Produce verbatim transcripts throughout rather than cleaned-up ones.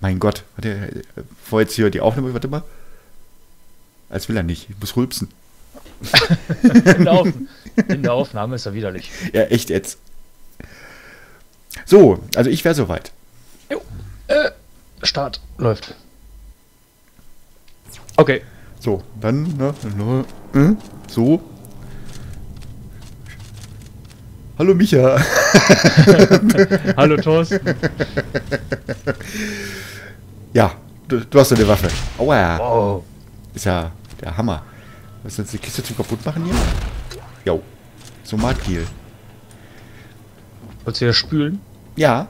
Mein Gott. Warte, vor jetzt hier die Aufnahme, warte mal. Als will er nicht. Ich muss rülpsen. In der, Auf in der Aufnahme ist er widerlich. Ja, echt jetzt. So, also ich wäre soweit. Jo. Äh, Start läuft. Okay. So, dann, ne, ne, so. Hallo Micha. Hallo Thorsten. Ja, du, du hast so eine Waffe. Aua. Wow. Ist ja der Hammer. Was ist jetzt die Kiste zum kaputt machen hier? Jo. So Markdeal. Wolltest du wieder spülen? Ja.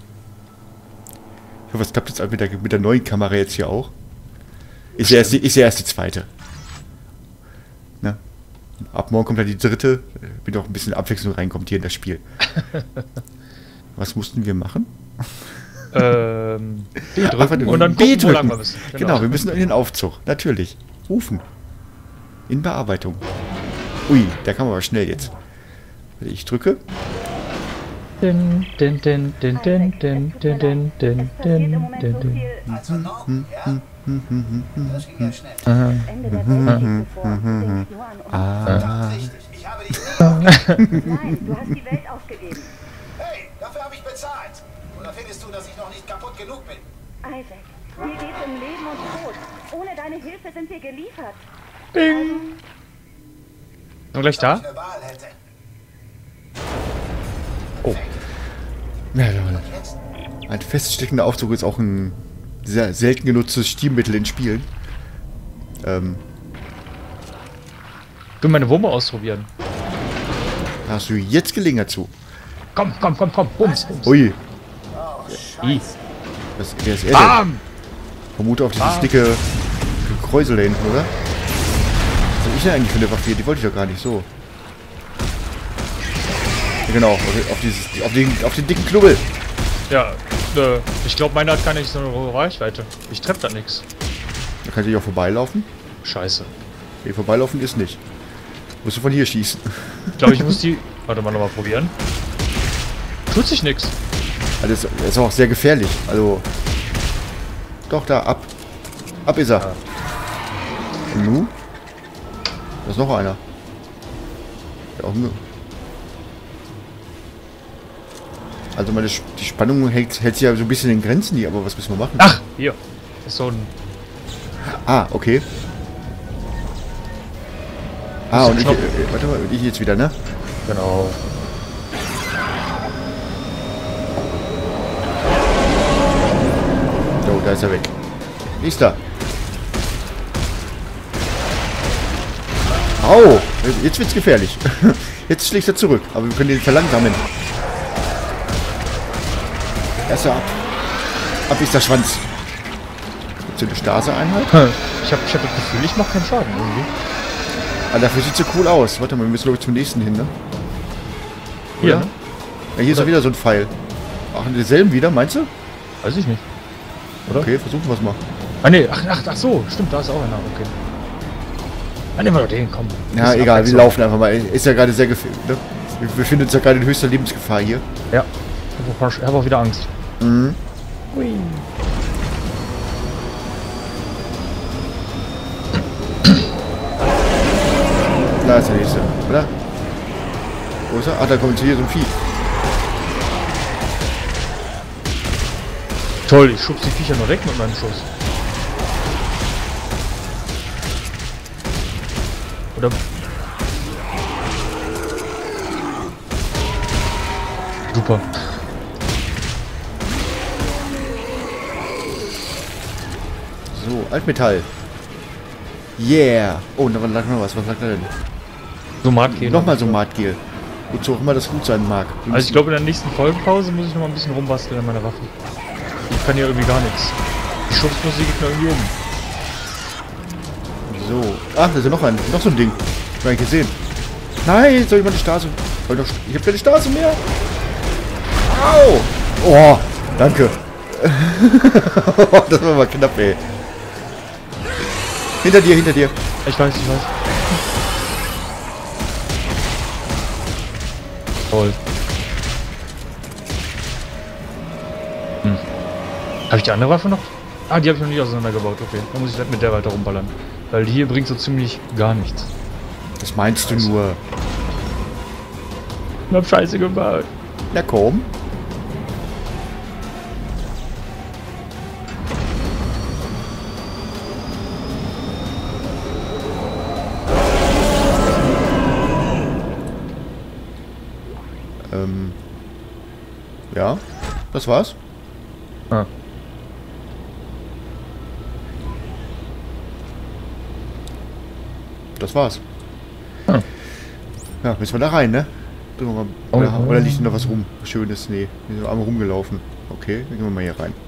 Ich hoffe, es klappt jetzt mit der, mit der neuen Kamera jetzt hier auch. Ist ja erst die, ist ja erst die zweite. Ne? Ab morgen kommt dann die dritte, damit auch ein bisschen Abwechslung reinkommt hier in das Spiel. Was mussten wir machen? Ähm, B drücken Ach, und dann B gucken, wo lang drücken. wir müssen. Genau. genau, wir müssen in den Aufzug. Natürlich. Rufen. In Bearbeitung. Ui, da kann man aber schnell jetzt. Ich drücke. Din, din, din, din, din, din, din, din, din, din, din, din. Also Norton, ja? Das ging ja schnell. Ende der Welt bevor. Denk nur an uns. Ah. Richtig, ich habe dich nicht aufgegeben. Nein, du hast die Welt aufgegeben. Hey, dafür habe ich bezahlt. Oder findest du, dass ich noch nicht kaputt genug bin? Isaac, hier geht's um Leben und Tod. Ohne deine Hilfe sind wir geliefert. Bing. Und gleich Wenn da? ich eine Wahl hätte. Oh. Ja, Leute. Ein feststeckender Aufzug ist auch ein sehr selten genutztes Stilmittel in Spielen. Ähm, Ich will meine Wumme ausprobieren. da hast du jetzt Gelegenheit zu. Komm, komm, komm, komm. Bums, bums. Ui, I. was, wer ist er denn? Bam! Vermute auf dieses Bam. dicke Kräusel da hinten, oder? Was hab ich denn eigentlich für eine Waffe hier? Die wollte ich doch gar nicht so. Ja, genau, auf, auf, dieses, auf, den, auf den dicken Knubbel. Ja, äh, ich glaube, meine hat gar nicht so eine hohe Reichweite. Ich treffe da nichts. Da kann ich auch vorbeilaufen. Scheiße. Nee, vorbeilaufen ist nicht. Musst du von hier schießen. Ich glaube, ich muss die... Warte mal, nochmal probieren. Tut sich nichts. Also das ist, das ist auch sehr gefährlich. Also. Doch, da, ab. Ab ist er. Ja. Und nu? Da ist noch einer. Ja, auch nur. Also meine Sp die Spannung hält, hält sich ja so ein bisschen in Grenzen hier, aber was müssen wir machen? Ach, hier. Das ist so ein... Ah, okay. Ah, und ich, äh, Knopf. warte mal, ich jetzt wieder, ne? Genau. So, da ist er weg. Nächster. Au! Jetzt wird's gefährlich. Jetzt schlägt er zurück, aber wir können den verlangsamen. Erster ab. Ab ist der Schwanz. Gibt's hier eine Stase-Einheit? Ich habe ich hab das Gefühl, ich mache keinen Schaden irgendwie. Ah, dafür sieht so cool aus. Warte mal, wir müssen glaube ich zum nächsten hin, ne? Hier, Oder? ne? Ja, hier ist auch wieder so ein Pfeil. Machen die selben wieder, meinst du? Weiß ich nicht. Oder? Okay, versuchen wir es mal. Ah, ne, ach, ach, ach so, stimmt, da ist auch einer, okay. Dann nehmen wir doch den, komm. Ja, Bisschen egal, wir Abwechslung. laufen einfach mal. Ist ja gerade sehr gefährlich, ne? Wir befinden uns ja gerade in höchster Lebensgefahr hier. Ja. Ich habe auch, hab auch wieder Angst. Mhm. Hui. Da ist der nächste, oder? Wo ist er? Ach, da kommt hier so ein Vieh. Toll, ich schubs die Viecher nur weg mit meinem Schuss. Oder... Super. So, Altmetall. Yeah. Oh, da lag noch was. Was lag da denn? So Martgel. Nochmal so ein Martgel. Wozu auch immer das gut sein mag. Wir Also ich glaube, in der nächsten Folgenpause muss ich noch mal ein bisschen rumbasteln an meiner Waffe. Ich kann hier irgendwie gar nichts. Die Schubsmusik geht mir irgendwie um. So. Ach, da ist ja noch ein. Noch so ein Ding. Hab ich gar nicht gesehen. Nein, soll ich mal die Stase. Soll doch, ich hab keine Stase mehr. Au! Oh, danke. Das war mal knapp, ey. Hinter dir, hinter dir. Ich weiß, ich weiß. Toll. Hm. Habe ich die andere Waffe noch? Ah, die habe ich noch nicht auseinandergebaut. Okay, dann muss ich mit der weiter rumballern. Weil die hier bringt so ziemlich gar nichts. Das meinst du nur? Ich hab Scheiße gebaut. Na komm. Ähm. Ja, das war's. Ah. Das war's. Ah. Ja, müssen wir da rein, ne? Drücken wir mal. Oh, Oder, oh. oder liegt noch was rum? Schönes? Nee, wir sind einmal rumgelaufen. Okay, dann gehen wir mal hier rein.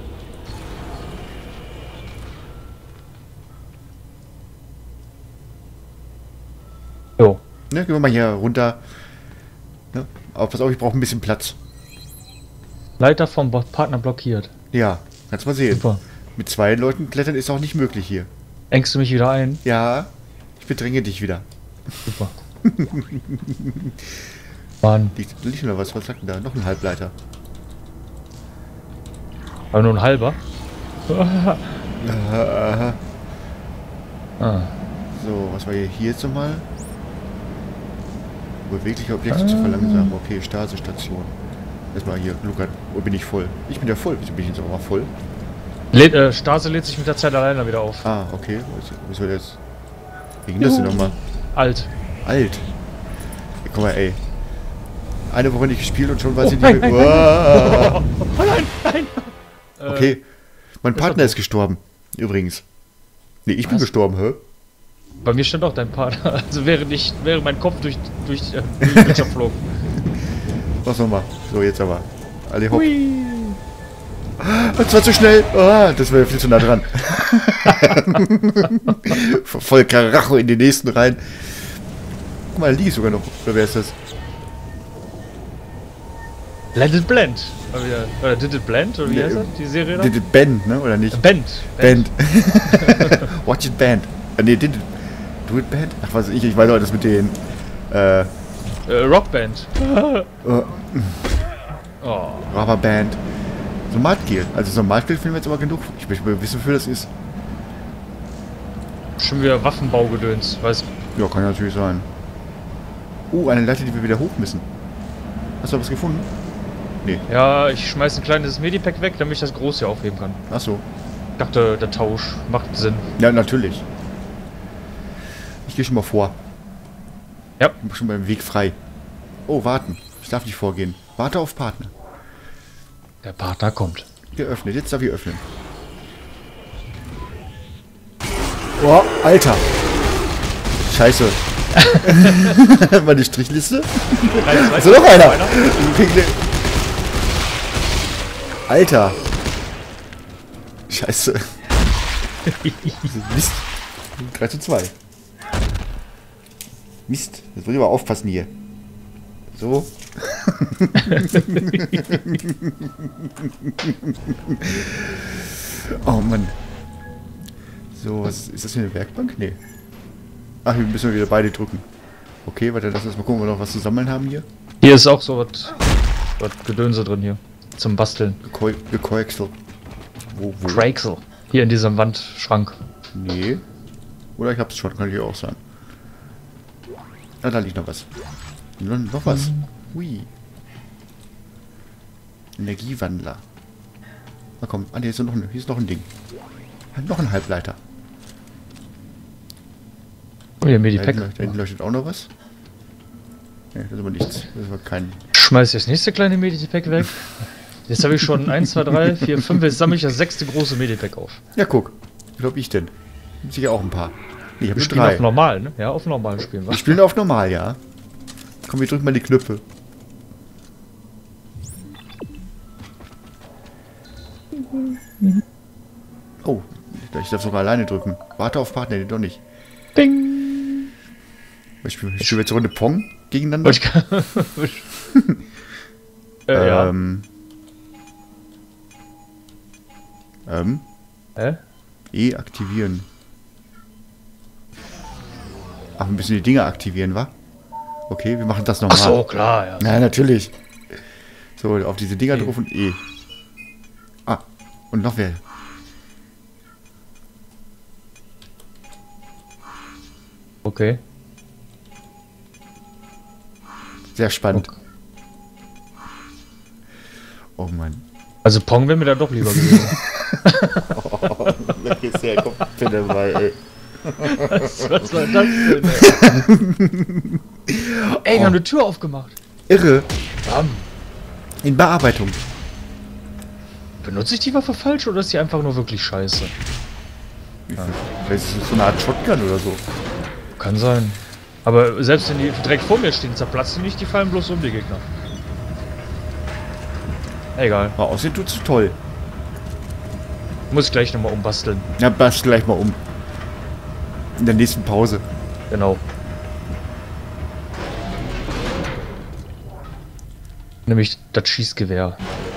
Jo. Ne, gehen wir mal hier runter. Ne? Aber pass auf, ich brauche ein bisschen Platz. Leiter vom Bo- Partner blockiert. Ja, kannst mal sehen. Super. Mit zwei Leuten klettern ist auch nicht möglich hier. Engst du mich wieder ein? Ja, ich bedränge dich wieder. Super. Mann, Liegt, liegt noch was? Was sagt denn da? Noch ein Halbleiter. aber nur ein halber. Aha. Ah. So, was war hier, hier jetzt nochmal? Bewegliche Objekte zu verlangsamen. Okay, Stasistation. Erstmal hier, Luca, wo bin ich voll? Ich bin ja voll. Wieso bin ich jetzt auch mal voll? Lädt, äh, Stase lädt sich mit der Zeit alleine wieder auf. Ah, okay. Was soll das? Wie ging das denn nochmal? Alt. Alt. Ja, guck mal, ey. Eine Woche nicht gespielt und schon weiß Oh, ich nein, nicht mehr. nein, Uah. Oh nein, nein! Okay. Mein ist Partner er ist gestorben. Übrigens. Nee, ich bin Was? gestorben, hä? Bei mir stand auch dein Partner. Also wäre nicht, wäre mein Kopf durch, durch, äh, durch den Bildschirm flog. Was nochmal? So, jetzt aber. Alle hopp. Hui. Das war zu schnell. Ah, das war ja viel zu nah dran. Voll Karacho in den nächsten rein. Guck mal, da liegt sogar noch. Oder wer ist das? Let it blend. Oder, wie- oder Did it blend? Oder wie Nee, heißt das? Die Serie da? Did it bend, ne? Oder nicht? Bend. Band. Watch it band. Ah, nee, did it. Do it band? Ach, was weiß ich, ich weiß auch das mit den. Äh. Äh, Rockband. äh Oh. Rubberband. So Maltgel. Also so Maltgel finden wir jetzt aber genug. Ich möchte mal wissen, wofür das ist. Schon wieder Waffenbaugedöns. Weiß. Ja, kann ja natürlich sein. Oh, eine Leiter, die wir wieder hoch müssen. Hast du was gefunden? Nee. Ja, ich schmeiß ein kleines Medipack weg, damit ich das große hier aufheben kann. Ach so. Ich dachte, der Tausch macht Sinn. Ja, natürlich. Ich gehe schon mal vor. Ja. Ich mach schon mal den Weg frei. Oh, warten. Ich darf nicht vorgehen. Warte auf Partner. Der Partner kommt. Geöffnet. Jetzt darf ich öffnen. Oh, Alter. Scheiße. Meine Strichliste? So, noch einer. Alter. Scheiße. Mist. drei zu zwei. Mist. Jetzt muss ich aber aufpassen hier. So. Oh Mann. So, was ist das hier, eine Werkbank? Nee. Ach, hier müssen wir wieder beide drücken. Okay, warte, lass uns mal gucken, ob wir noch was zu sammeln haben hier. Hier ist auch so was, was Gedönse drin hier. Zum Basteln. Gekoi- Gekoixel. Wo, wo? Craxel. Hier in diesem Wandschrank. Nee. Oder ich hab's schon, kann ich auch sagen. Ah, da liegt noch was. Noch, noch was. Hui. Energiewandler. Na komm, ah, hier ist noch ein, hier ist noch ein Ding. Noch ein Halbleiter. Oh, hier Da Medipack. hinten, leuchtet- da hinten leuchtet auch noch was. Ne, das ist aber nichts. Das ist aber kein... Schmeiß ich das nächste kleine Medipack weg. Jetzt habe ich schon eins, zwei, drei, vier, fünf. Jetzt sammle ich das sechste große Medipack auf. Ja, guck. Wie glaub ich denn? Sicher auch ein paar. Nee, ich Wir habe spielen drei. auf normal, ne? Ja, auf normal spielen wir. Wir spielen auf normal, ja. Komm, wir drücken mal die Knöpfe. Oh, ich darf sogar alleine drücken. Warte auf Partner, nee, doch nicht. Ding! Ich spiele ich spiel jetzt Runde Pong gegeneinander. Ich kann, äh, ja. Ähm. Ähm. Hä? E aktivieren. Ach, wir müssen die Dinger aktivieren, wa? Okay, wir machen das Ach nochmal. so, klar, ja. Na, natürlich. So, auf diese Dinger E. drauf und E. Ah, und noch wer? Okay. Sehr spannend. Okay. Oh Mann. Also Pong wäre mir da doch lieber gewesen. Oh, da geht's her, komm, bitte mal, ey. Was, was war das denn, ey? Ey, wir haben eine Tür aufgemacht. Irre. Bam. In Bearbeitung. Benutze ich die Waffe falsch oder ist die einfach nur wirklich scheiße? Ja. Vielleicht ist es so eine Art Shotgun oder so. Kann sein. Aber selbst wenn die direkt vor mir stehen, zerplatzen die nicht, die fallen bloß um die Gegner. Egal. Aber aussehen tut's toll. Muss ich gleich nochmal umbasteln. Ja, bastel gleich mal um. In der nächsten Pause. Genau. Nämlich das Schießgewehr.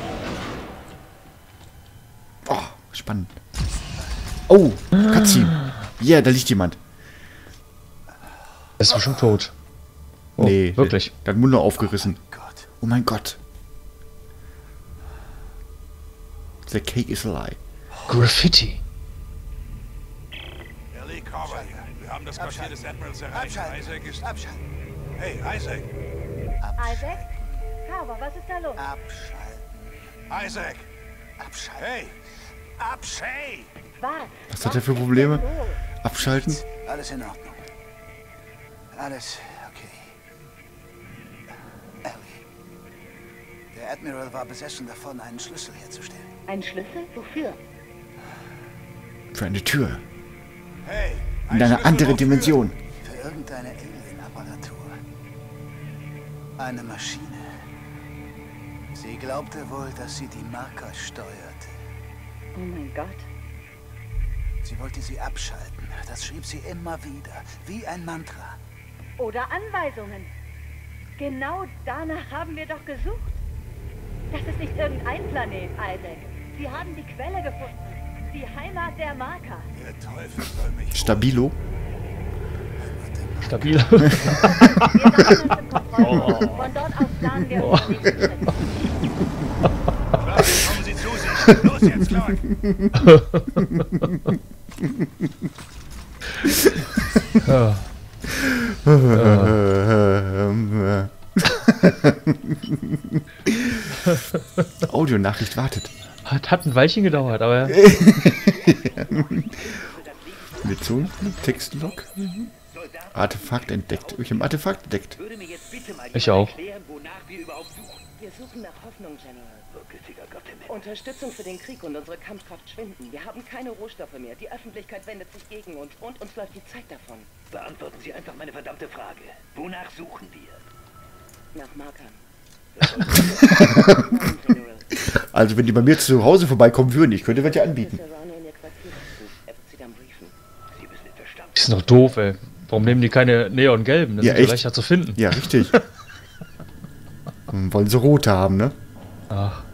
Oh, spannend. Oh, Cutscene. Ja, yeah, da liegt jemand. Er ist bestimmt tot. Oh, nee, wirklich. Der, der hat den Mund nur aufgerissen. Oh mein Gott. The cake is a lie. Graffiti. Ellie Carver hier. Wir haben das Quartier des Admirals erreicht. Isaac ist... Abschalten. Hey, Isaac. Isaac? Carver, was ist da los? Abschalten. Isaac. Abschalten. Hey. Abschalten. Was? Was hat er für Probleme? Abschalten? Alles in Ordnung. Alles okay. Ellie. Der Admiral war besessen davon, einen Schlüssel herzustellen. Ein Schlüssel? Wofür? Für eine Tür. Hey. In eine andere Dimension. Für irgendeine Alien-Apparatur. Eine Maschine. Sie glaubte wohl, dass sie die Marker steuerte. Oh mein Gott. Sie wollte sie abschalten. Das schrieb sie immer wieder. Wie ein Mantra. Oder Anweisungen. Genau danach haben wir doch gesucht. Das ist nicht irgendein Planet, Isaac. Sie haben die Quelle gefunden. Die Heimat der Marker. Der Teufel soll mich... Stabilo. Stabil. Wir befinden uns im Kontrollraum. Von dort aus planen wir unseren nächsten Schritt. Clark, kommen Sie zu sich. Los jetzt, Clark. Ja. Audionachricht wartet. Hat, hat ein Weilchen gedauert, aber... Mission, Textlog. Artefakt entdeckt. Ich habe ein Artefakt entdeckt. Ich auch. Wir suchen nach Hoffnung, General. Unterstützung für den Krieg und unsere Kampfkraft schwinden. Wir haben keine Rohstoffe mehr. Die Öffentlichkeit wendet sich gegen uns und uns läuft die Zeit davon. Beantworten Sie einfach meine verdammte Frage. Wonach suchen wir? Nach Markern. Also wenn die bei mir zu Hause vorbeikommen würden, ich könnte welche anbieten. Serrano in ihr Quartier rufen. Er wird sie dann briefen. Sie müssen den Verstand. Ist noch doof, ey. Warum nehmen die keine neongelben? Das Ja, ist ja echt? leichter zu finden. Ja, richtig. Hm, wollen sie rote haben, ne? Ach.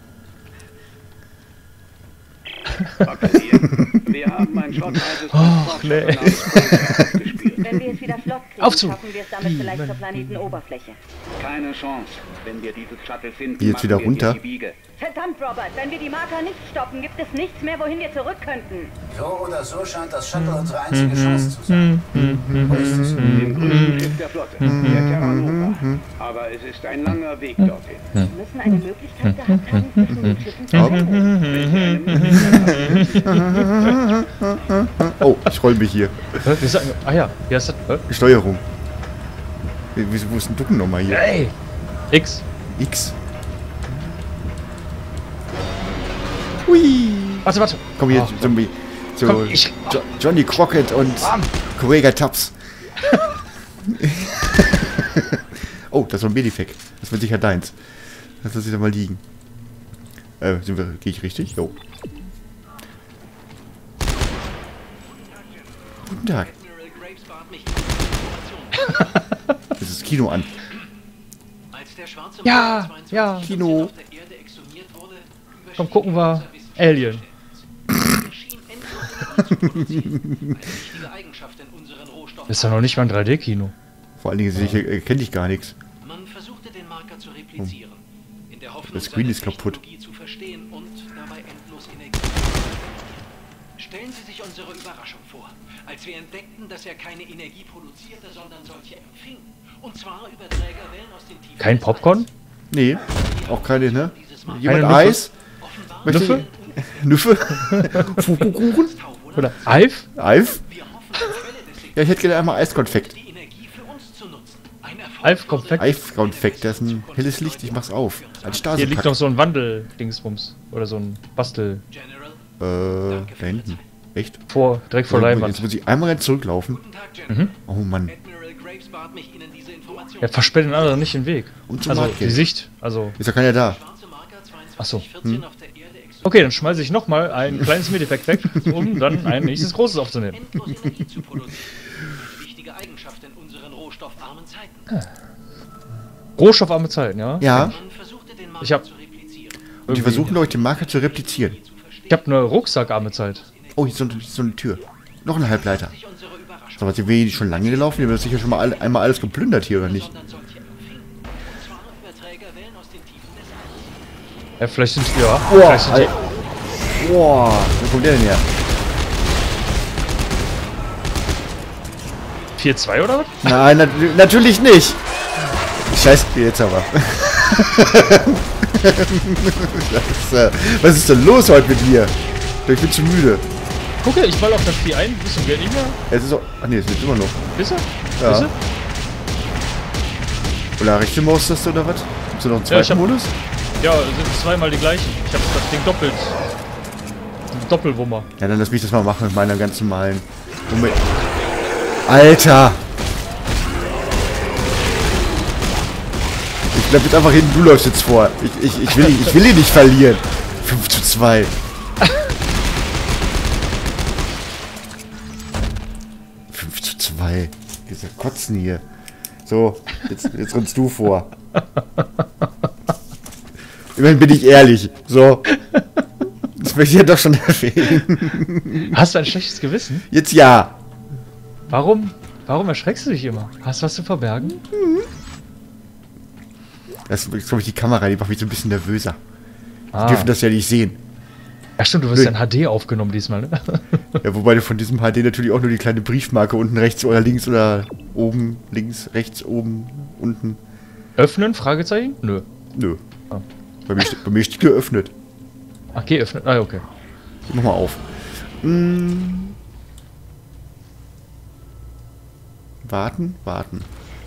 Wir haben ein schrottweises Ach, nee. gespürt. Wenn wir es wieder flott kriegen, Aufzu. schaffen wir es damit vielleicht zur Planetenoberfläche. Keine Chance. Wenn wir dieses Shuttle finden, Wie, jetzt wieder machen wir runter? die Biege. Verdammt, Robert, wenn wir die Marker nicht stoppen, gibt es nichts mehr, wohin wir zurück könnten. So oder so scheint das Shuttle unsere einzige Chance zu sein. Wo ist es? Im grünen Schiff der Flotte, der Terra Nova. Aber es ist ein langer Weg dorthin. Wir müssen eine Möglichkeit gehabt haben, zwischen den Schiffen zu pendeln. Wenn Sie eine Möglichkeit haben, Oh, ich roll mich hier. Hä? Wir sagen, ah ja, hier ist das. Hä? Steuerung. Wie- wie- Wo ist denn Ducken nochmal hier? Ey! X. X. Hui. Warte, warte. Komm hier, Ach, Zombie. So, Komm, ich- jo Johnny Crockett und Correga Tubbs. Oh, das war ein Medifek. Das wird sicher deins. Das lass ich da mal liegen. Äh, sind wir, gehe ich richtig? Jo. Guten Tag. Das ist das Kino an. Ja, ja. Kino. Komm, gucken wir. Alien. Ist ja noch nicht mal ein drei D-Kino. Vor allen Dingen sehe ich, äh, kenne ich gar nichts. Man versuchte den Marker zu replizieren, in der Hoffnung, Das Screen seine ist kaputt. Technologie zu verstehen und dabei endlos Energie. Stellen Sie sich unsere Überraschung vor, als wir entdeckten, dass er keine Energie produzierte, sondern solche empfing. Und zwar über Trägerwellen aus den Tiefen. Kein Popcorn? Nee, auch keine, ne? Jemand Keine Eis? Nüffe? Nüffe? Fukukuchen? Oder Eif? Eif? Ja, ich hätte gerne einmal Eiskonfekt. Eif-Konfekt? Eiskonfekt, das ist ein helles Licht, ich mach's auf. Als Stasi. Hier liegt noch so ein Wandel-Dingsbums. Oder so ein Bastel. Äh, da hinten. Echt? Vor, direkt vor Leinwand. Jetzt muss ich einmal ganz zurücklaufen. Mhm. Oh Mann. Ja, versperrt den anderen nicht den Weg. Und zum Also Markt die gehen. Sicht. Also. Ist ja keiner da. Achso. Hm. Okay, dann schmeiße ich nochmal ein kleines Medifekt weg, um dann ein nächstes großes aufzunehmen. Rohstoffarme Zeiten, ja? Ja. Ich hab. Und die versuchen euch den Marker zu replizieren. Ich hab eine rucksackarme Zeit. Oh, hier ist so, eine- so eine Tür. Noch ein Halbleiter. So, was, sind wir schon lange gelaufen? Wir haben sicher schon mal alle, einmal alles geplündert hier, oder nicht? Ja, vielleicht sind ja. Boah, vielleicht sind die, Alter. Boah, wo kommt der denn her? vier zwei oder was? Nein, nat natürlich nicht. Scheiße, jetzt aber. Scheiße. Was ist denn los heute mit mir? Ich bin zu müde. Gucke, ich fall auf das vier ein, bist du Geld nicht mehr? Es ist auch. Ach nee, es wird immer noch. Bist du? Ja. Bist du? Oder rechte Maustaste oder was? Gibt's da noch einen Ja, ich zweiten hab- Modus? Ja, sind zweimal die gleichen. Ich hab das Ding doppelt. Ein Doppelwummer. Ja, dann lass mich das mal machen mit meiner ganz normalen. Moment. Alter! Ich bleib jetzt einfach hinten, du läufst jetzt vor. Ich, ich, ich, will, ich will ihn nicht verlieren. fünf zu zwei. fünf zu zwei. Diese Kotzen hier. So, jetzt, jetzt rennst du vor. Immerhin bin ich ehrlich. So. Das möchte ich ja doch schon erwähnen. Hast du ein schlechtes Gewissen? Jetzt ja. Warum? Warum erschreckst du dich immer? Hast du was zu verbergen? Das ist, glaube ich, die Kamera, die macht mich so ein bisschen nervöser. Die Ah. dürfen das ja nicht sehen. Ja stimmt, du wirst Nö. ja in H D aufgenommen diesmal, ne? Ja, wobei du von diesem H D natürlich auch nur die kleine Briefmarke unten rechts oder links oder oben, links, rechts, oben, unten. Öffnen? Fragezeichen? Nö. Nö. Ah. Bei, mir, ste- bei mir steht geöffnet. Ach, geh öffnen. Ah, okay. Mach mal auf. Mm. Warten, warten.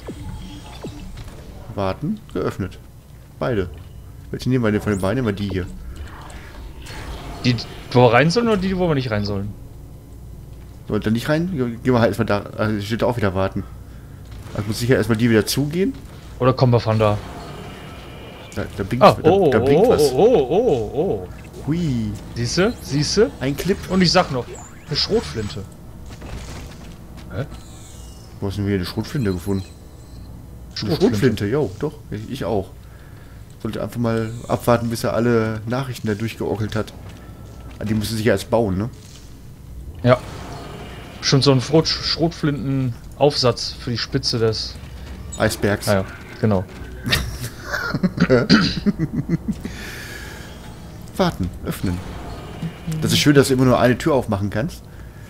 Warten, geöffnet. Beide. Welche nehmen wir denn von den beiden? Nehmen wir die hier. Die, wo wir rein sollen oder die, wo wir nicht rein sollen? Sollen wir da nicht rein? Gehen wir halt erstmal da. Also steht auch wieder warten. Also muss sicher erstmal die wieder zugehen. Oder kommen wir von da? Da, da blinkt, Ah, da, oh, da blinkt oh, was. oh, oh, oh, oh. Hui. Siehste? Siehste? Ein Clip. Und ich sag noch, eine Schrotflinte. Wo hast du denn wieder eine Schrotflinte gefunden? Eine Schrotflinte. Schrotflinte, jo, doch. Ich, ich auch. Sollte einfach mal abwarten, bis er alle Nachrichten da durchgeockelt hat. Ah, die müssen sich ja erst bauen, ne? Ja. Schon so ein Schrot Schrotflintenaufsatz für die Spitze des... Eisbergs. Ah ja, genau. Warten, öffnen. Das ist schön, dass du immer nur eine Tür aufmachen kannst.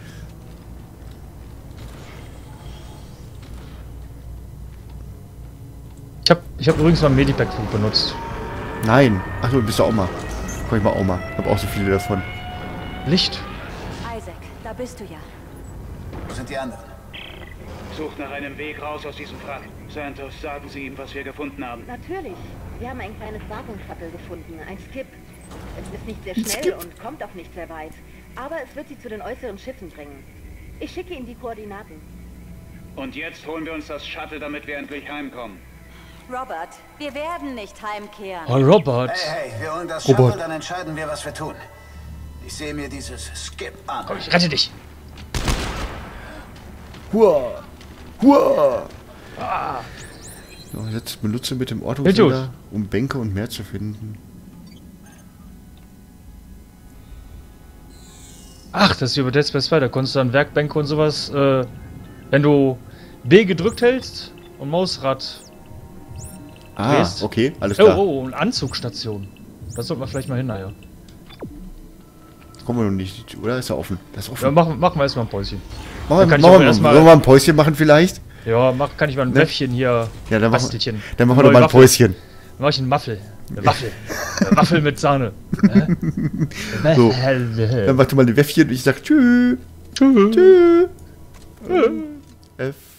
Ich hab, ich hab übrigens mal ein Medipack benutzt. Nein. Ach du bist du auch mal. Komm ich mal auch mal. Ich hab auch so viele davon. Licht. Isaac, da bist du ja. Wo sind die anderen? Sucht nach einem Weg raus aus diesem Wrack. Santos, sagen Sie ihm, was wir gefunden haben. Natürlich. Wir haben ein kleines Wartungsshuttle gefunden, ein Skip. Es ist nicht sehr Ein schnell Skip? und kommt auch nicht sehr weit. Aber es wird sie zu den äußeren Schiffen bringen. Ich schicke Ihnen die Koordinaten. Und jetzt holen wir uns das Shuttle, damit wir endlich heimkommen. Robert, wir werden nicht heimkehren. Oh, Robert. Hey, hey, wir holen das Robert. Shuttle, dann entscheiden wir, was wir tun. Ich sehe mir dieses Skip an. Komm, ich rette dich. Hua! Hua! So, jetzt benutze mit dem Ortungssender, um Bänke und mehr zu finden. Ach, das ist wie bei Dead Space zwei. Da konntest du an Werkbänke und sowas, äh, wenn du B gedrückt hältst und Mausrad. Ah, Drehst. okay, alles Oh, klar. oh, und Anzugsstation. Das sollten wir vielleicht mal hin, naja. kommen wir noch nicht, oder? Ist er offen? Das ist offen. Ja, machen, machen wir erstmal ein Päuschen. Machen wir, kann ich machen auch wir, erst mal- wollen wir mal ein Päuschen machen vielleicht? Ja, mach, kann ich mal ein Ne? Wäffchen hier. Ja, dann machen, Bastelchen. dann machen wir doch Neue mal ein Waffel. Päuschen. Dann mach ich einen Waffel. Eine Waffel. Eine Waffel mit Sahne. Hä? So. Dann mach du mal ein Wäffchen und ich sag tschüss. Tschüss. Tschüss. F.